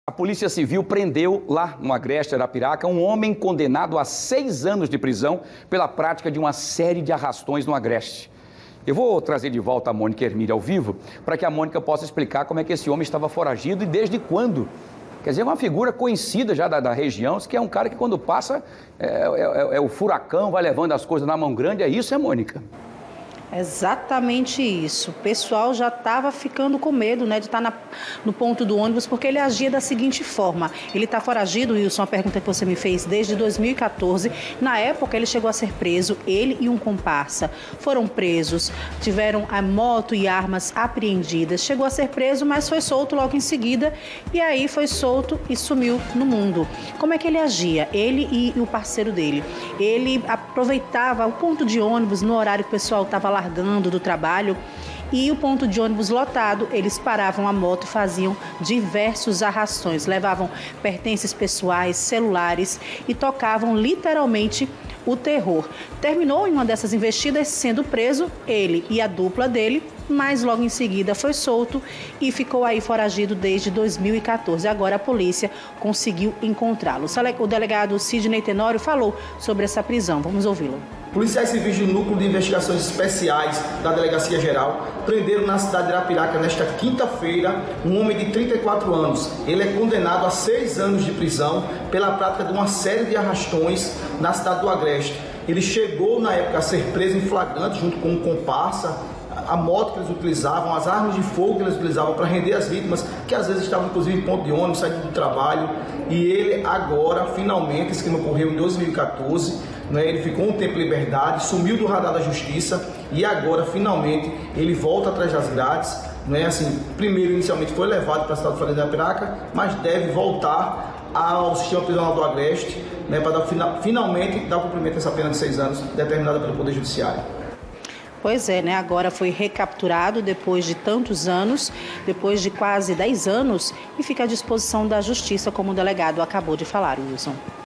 A Polícia Civil prendeu lá no Agreste, Arapiraca, um homem condenado a 6 anos de prisão pela prática de uma série de arrastões no Agreste. Eu vou trazer de volta a Mônica Hermínia ao vivo para que a Mônica possa explicar como é que esse homem estava foragido e desde quando. Quer dizer, é uma figura conhecida já da região, que é um cara que quando passa é o furacão, vai levando as coisas na mão grande, é isso, Mônica? Exatamente isso. O pessoal já estava ficando com medo, de estar no ponto do ônibus, porque ele agia da seguinte forma. Ele está foragido, Wilson, a pergunta que você me fez, desde 2014. Na época, ele chegou a ser preso, ele e um comparsa. Foram presos, tiveram a moto e armas apreendidas. Chegou a ser preso, mas foi solto logo em seguida. E aí foi solto e sumiu no mundo. Como é que ele agia? Ele e o parceiro dele. Ele aproveitava o ponto de ônibus no horário que o pessoal estava largando do trabalho e o ponto de ônibus lotado, eles paravam a moto e faziam diversos arrastões, levavam pertences pessoais, celulares e tocavam literalmente o terror. Terminou em uma dessas investidas sendo preso ele e a dupla dele, mas logo em seguida foi solto e ficou aí foragido desde 2014. Agora a polícia conseguiu encontrá-lo. O delegado Sidney Tenório falou sobre essa prisão. Vamos ouvi-lo. Policiais civis do Núcleo de Investigações Especiais da Delegacia Geral prenderam na cidade de Arapiraca, nesta quinta-feira, um homem de 34 anos. Ele é condenado a 6 anos de prisão pela prática de uma série de arrastões na cidade do Agreste. Ele chegou, na época, a ser preso em flagrante junto com um comparsa, a moto que eles utilizavam, as armas de fogo que eles utilizavam para render as vítimas, que às vezes estavam inclusive em ponto de ônibus, saindo do trabalho. E ele agora, finalmente, esse crime ocorreu em 2014, ele ficou um tempo em liberdade, sumiu do radar da justiça e agora, finalmente, ele volta atrás das grades. Primeiro, inicialmente, foi levado para a cidade de Arapiraca, mas deve voltar ao sistema prisional do Agreste, para finalmente dar cumprimento a essa pena de 6 anos, determinada pelo Poder Judiciário. Pois é, agora foi recapturado depois de tantos anos, depois de quase 10 anos, e fica à disposição da Justiça, como o delegado acabou de falar, Wilson.